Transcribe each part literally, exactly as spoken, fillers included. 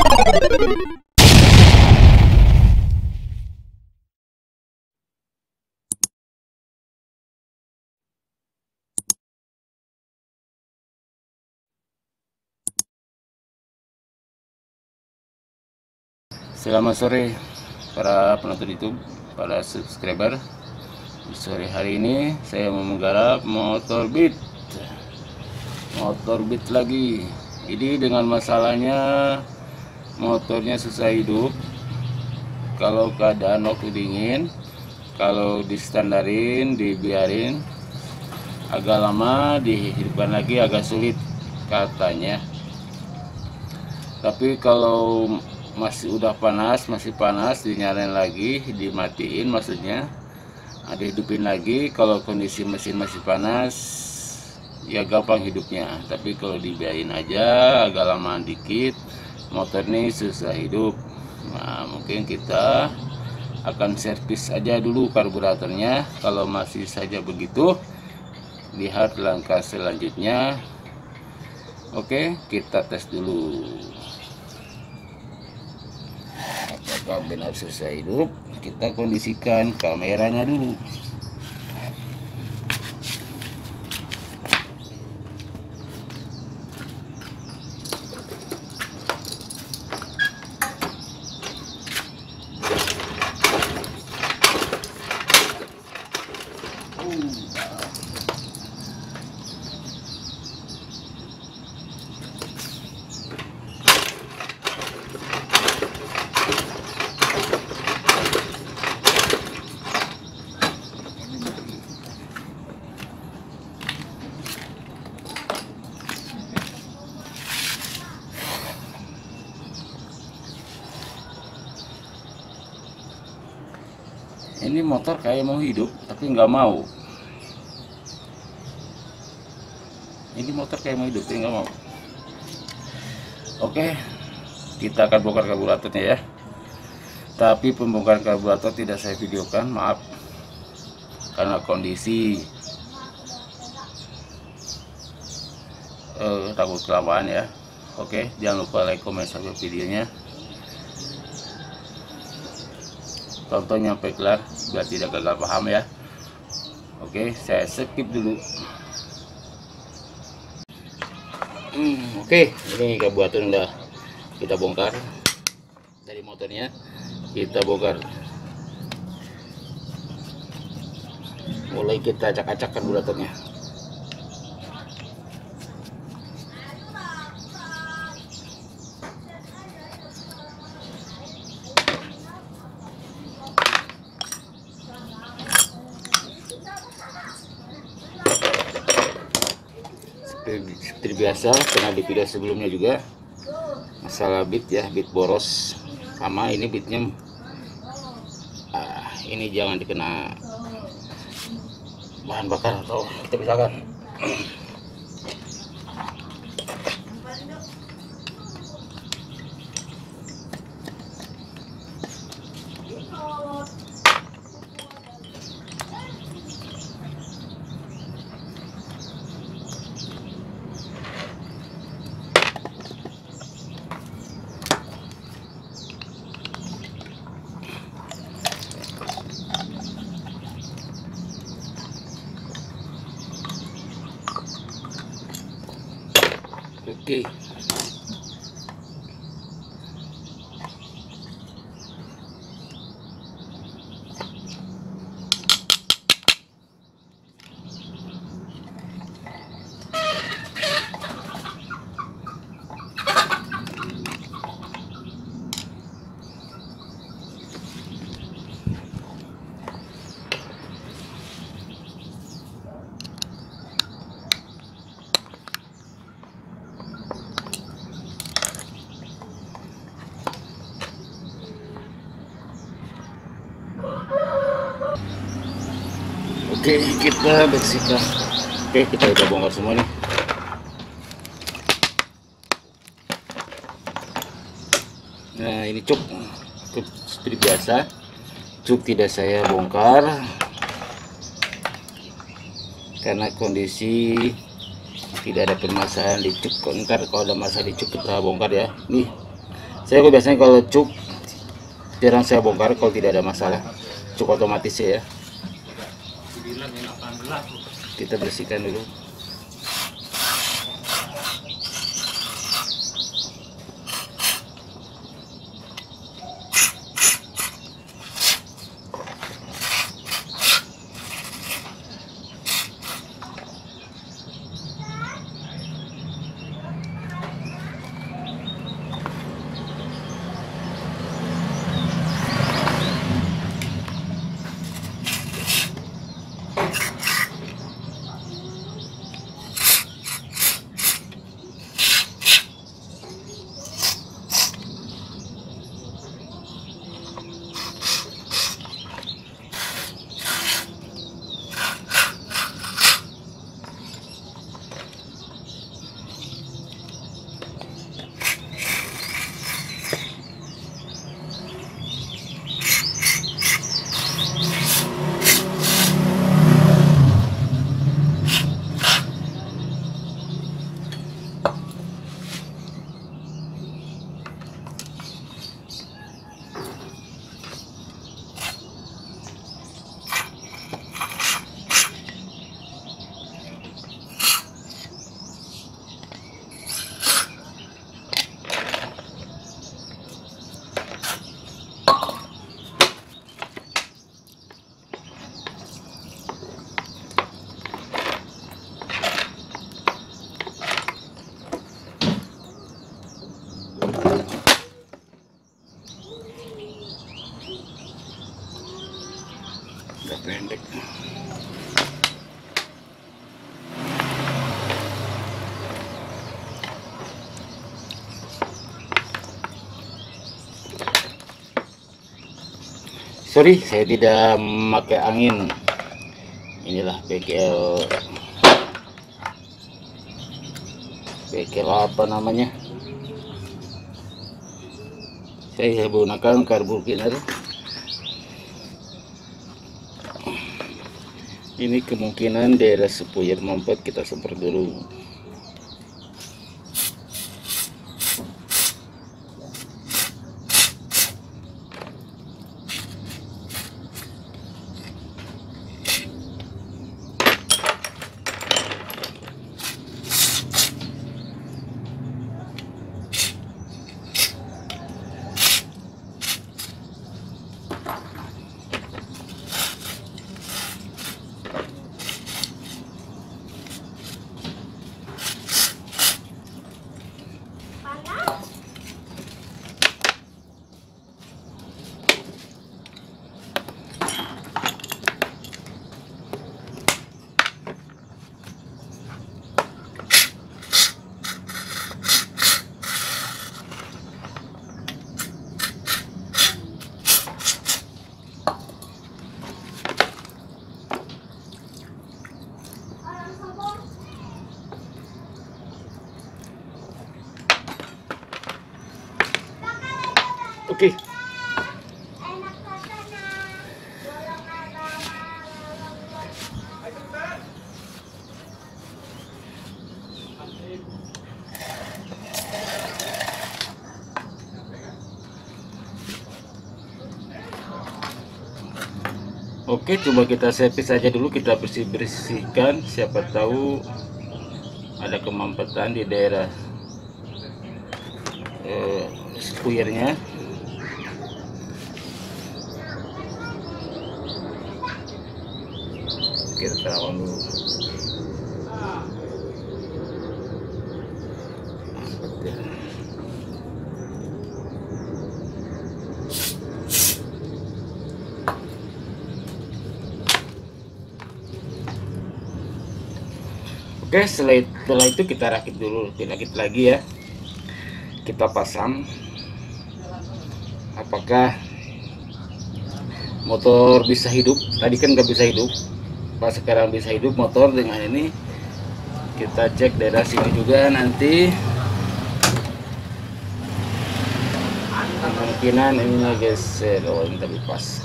Selamat sore para penonton YouTube, para subscriber. Di sore hari ini saya mau menggarap motor Beat. Motor Beat lagi. Ini dengan masalahnya motornya susah hidup. Kalau keadaan waktu dingin, kalau distandarin, dibiarin agak lama, dihidupkan lagi agak sulit katanya. Tapi kalau masih udah panas, masih panas, dinyalain lagi, dimatiin maksudnya, ada hidupin lagi. Kalau kondisi mesin masih panas, ya gampang hidupnya. Tapi kalau dibiarin aja agak lama dikit, motor ini susah hidup. Nah, mungkin kita akan servis aja dulu karburatornya. Kalau masih saja begitu, lihat langkah selanjutnya. Oke, kita tes dulu. Apakah benar susah hidup? Kita kondisikan kameranya dulu. Ini motor kayak mau hidup tapi nggak mau. Ini motor kayak mau hidup tapi nggak mau. Oke, kita akan bongkar karburatornya ya. Tapi pembongkaran karburator tidak saya videokan, maaf, karena kondisi eh, takut kelamaan ya. Oke, jangan lupa like, comment, subscribe videonya. Tonton sampai kelar biar tidak gagal paham ya. Oke, saya skip dulu. hmm, Oke, ini karburator udah kita bongkar dari motornya. Kita bongkar, mulai kita acak-acak karburatornya. Seperti biasa, pernah di video sebelumnya juga masalah bit ya, bit boros. Sama ini bitnya, ah, ini jangan dikena bahan bakar atau kita pisahkan. Oke, Oke, kita bersihkan. Oke, kita udah bongkar semua nih. Nah, ini cuk, cuk seperti biasa. Cuk tidak saya bongkar karena kondisi tidak ada permasalahan di cuk. Ntar kalau ada masalah di cuk kita bongkar ya. Nih, Saya biasanya kalau cuk jarang saya bongkar kalau tidak ada masalah. Cuk otomatis ya. Kita bersihkan dulu. Udah pendek. Sorry, saya tidak memakai angin. Inilah bengkel bengkel apa namanya? Saya menggunakan carburetor. Ini kemungkinan daerah spuyer mampet, kita semprot dulu. Oke. Oke, coba kita servis saja dulu, kita bersih-bersihkan, siapa tahu ada kemampetan di daerah eh, spuyernya. Kita terawang dulu. Oke, setelah, setelah itu kita rakit dulu, dirakit lagi ya. Kita pasang. Apakah motor bisa hidup? Tadi kan nggak bisa hidup, pas sekarang bisa hidup motor dengan ini. Kita cek daerah sini juga nanti. Kemungkinan ini geser, oh ini tadi pas.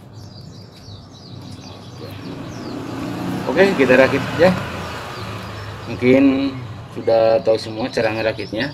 Oke, kita rakit ya. Mungkin sudah tahu semua cara ngerakitnya.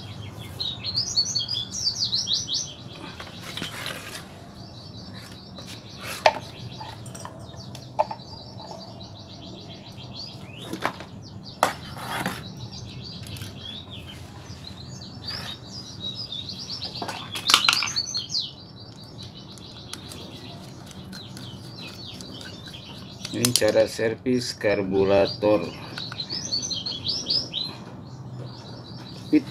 Ini cara servis karburator Pit.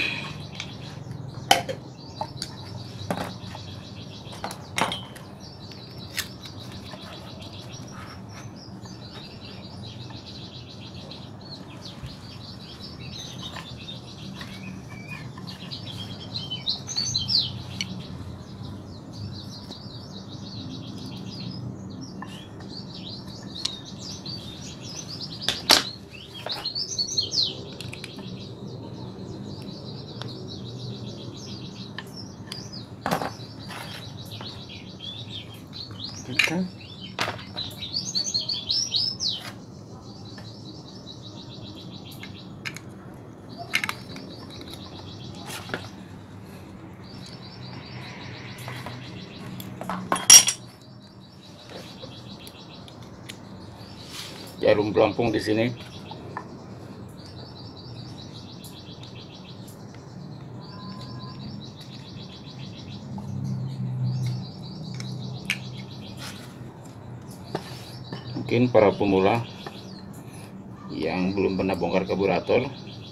Kita jarum pelampung di sini. Mungkin para pemula yang belum pernah bongkar karburator,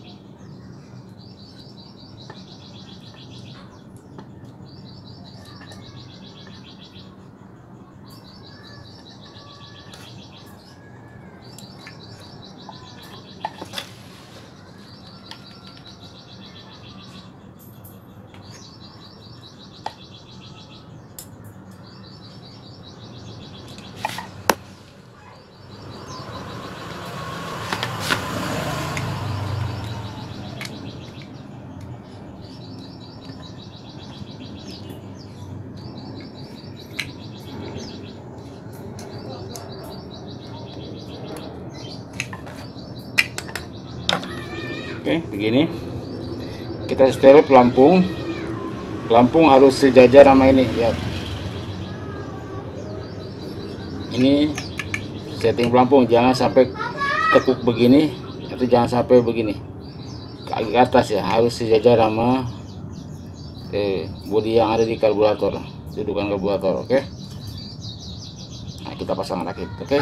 oke, begini kita setel pelampung. Pelampung harus sejajar sama ini, lihat. Ini setting pelampung, jangan sampai tekuk begini atau jangan sampai begini ke atas ya, harus sejajar sama eh, bodi yang ada di karburator, dudukan karburator. Oke, nah kita pasang rakit. Oke,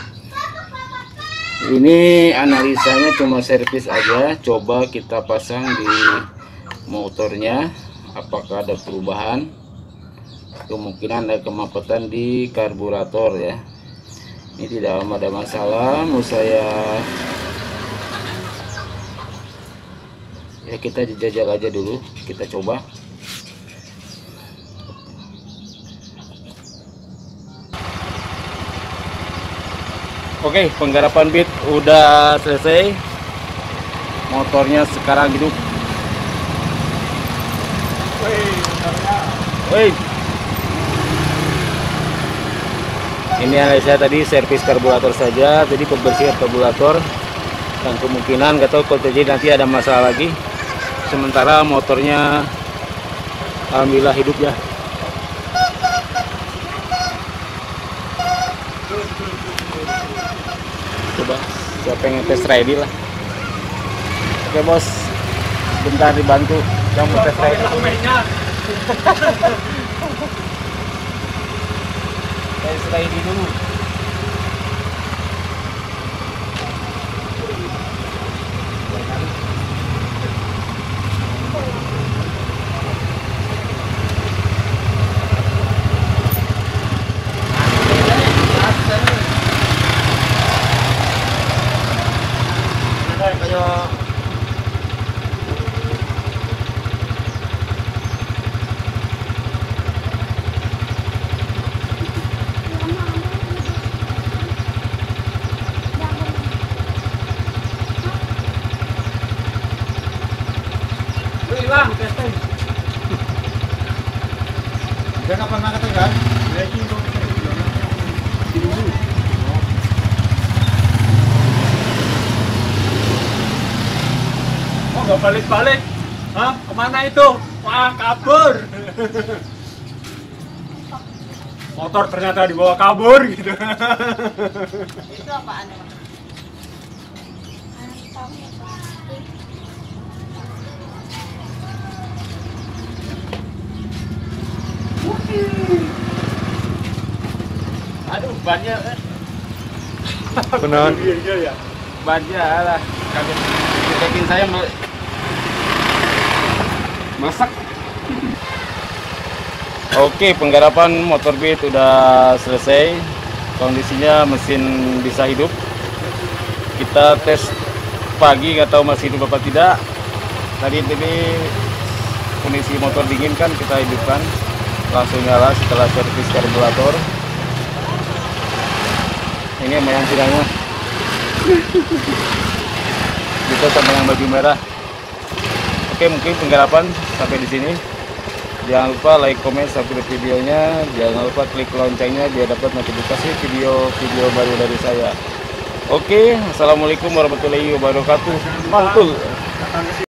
ini analisanya cuma servis aja. Coba kita pasang di motornya, apakah ada perubahan. Kemungkinan ada kemacetan di karburator ya. Ini tidak ada masalah. Mau saya ya, kita jajal aja dulu, kita coba. Oke, penggarapan bit udah selesai. Motornya sekarang hidup. Woi. Ini analisa tadi servis karburator saja, jadi pembersihan karburator, dan kemungkinan nggak tahu kalau terjadi nanti ada masalah lagi. Sementara motornya alhamdulillah hidup ya. Coba siapa pengen tes ride lah. Oke bos, bentar dibantu yang mau tes ride. Tes ride dulu. Hilang testing. Jangan pernah katakan. nggak balik-balik. Hah? Kemana itu? Wah, kabur. Motor ternyata dibawa kabur gitu. Itu apaan ya? Aduh, bannya Benar. ya. Bannya lah. Kaget. Bikin saya me- masak. Oke, penggarapan motor Beat udah selesai. Kondisinya mesin bisa hidup. Kita tes pagi, nggak tahu masih hidup apa tidak. Tadi ini kondisi motor dingin kan, kita hidupkan. Langsung nyala setelah servis karburator. Ini sama yang sidangnya. Kita sama yang baju merah. Oke, mungkin penggarapan sampai di sini. Jangan lupa like, komen, subscribe videonya. Jangan lupa klik loncengnya biar dapat notifikasi video-video baru dari saya. Oke, assalamualaikum warahmatullahi wabarakatuh. Mantul.